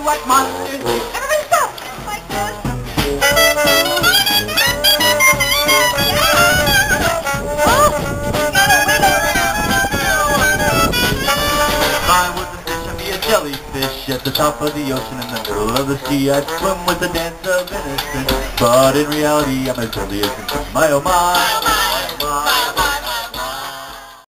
what monsters do. Everybody stop! Like this. If I was a fish, I'd be a jellyfish at the top of the ocean in the middle of the sea. I'd swim with a dance of innocence, but in reality I'm as deadly as my oh my.